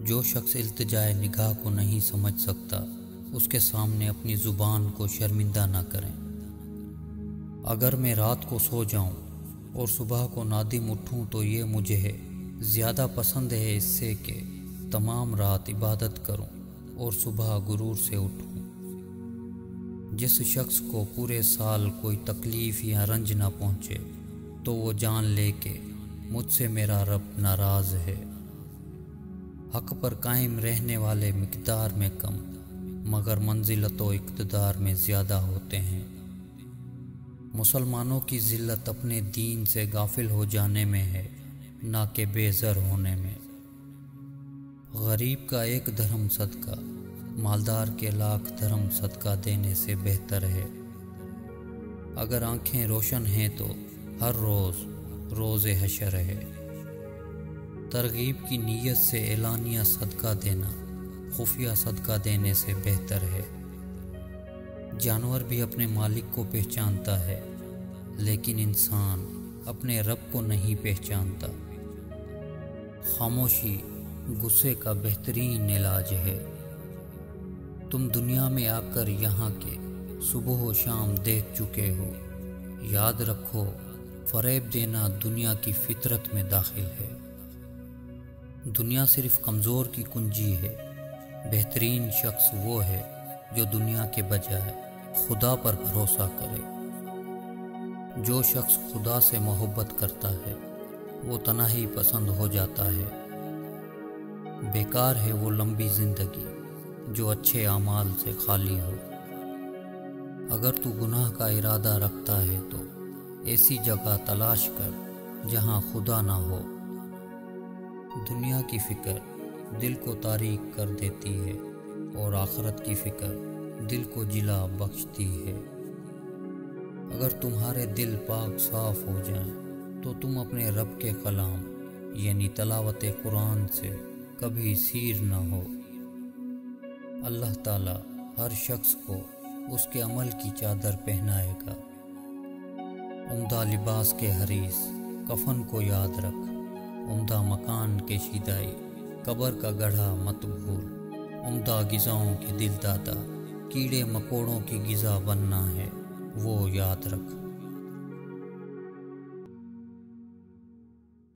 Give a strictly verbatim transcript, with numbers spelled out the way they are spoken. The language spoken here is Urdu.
جو شخص التجائے نگاہ کو نہیں سمجھ سکتا اس کے سامنے اپنی زبان کو شرمندہ نہ کریں۔ اگر میں رات کو سو جاؤں اور صبح کو نادم اٹھوں تو یہ مجھے زیادہ پسند ہے اس سے کہ تمام رات عبادت کروں اور صبح غرور سے اٹھوں۔ جس شخص کو پورے سال کوئی تکلیف یا رنج نہ پہنچے تو وہ جان لے کہ مجھ سے میرا رب ناراض ہے۔ حق پر قائم رہنے والے مقدار میں کم مگر منزلت و اقتدار میں زیادہ ہوتے ہیں۔ مسلمانوں کی ذلت اپنے دین سے غافل ہو جانے میں ہے، نہ کہ بے زر ہونے میں۔ غریب کا ایک درہم صدقہ مالدار کے لاکھ درہم صدقہ دینے سے بہتر ہے۔ اگر آنکھیں روشن ہیں تو ہر روز روز حشر ہے۔ ترغیب کی نیت سے اعلانیہ صدقہ دینا خفیہ صدقہ دینے سے بہتر ہے۔ جانور بھی اپنے مالک کو پہچانتا ہے لیکن انسان اپنے رب کو نہیں پہچانتا۔ خاموشی غصے کا بہترین علاج ہے۔ تم دنیا میں آ کر یہاں کے صبح و شام دیکھ چکے ہو۔ یاد رکھو، فریب دینا دنیا کی فطرت میں داخل ہے۔ دنیا صرف کمزور کی کنجی ہے۔ بہترین شخص وہ ہے جو دنیا کے بجائے خدا پر بھروسہ کرے۔ جو شخص خدا سے محبت کرتا ہے وہ تنہائی پسند ہو جاتا ہے۔ بیکار ہے وہ لمبی زندگی جو اچھے اعمال سے خالی ہو۔ اگر تو گناہ کا ارادہ رکھتا ہے تو ایسی جگہ تلاش کر جہاں خدا نہ ہو۔ دنیا کی فکر دل کو تاریک کر دیتی ہے اور آخرت کی فکر دل کو جلا بخشتی ہے۔ اگر تمہارے دل پاک صاف ہو جائیں تو تم اپنے رب کے کلام یعنی تلاوت قرآن سے کبھی سیر نہ ہو۔ اللہ تعالی ہر شخص کو اس کے عمل کی چادر پہنائے گا۔ عمدہ لباس کے حریص کفن کو یاد رکھ، عمدہ مکان کے شیدائی قبر کا گڑھا مت بھول۔ عمدہ غذاؤں کے دل دادا کیڑے مکوڑوں کی غذا بننا ہے، وہ یاد رکھ۔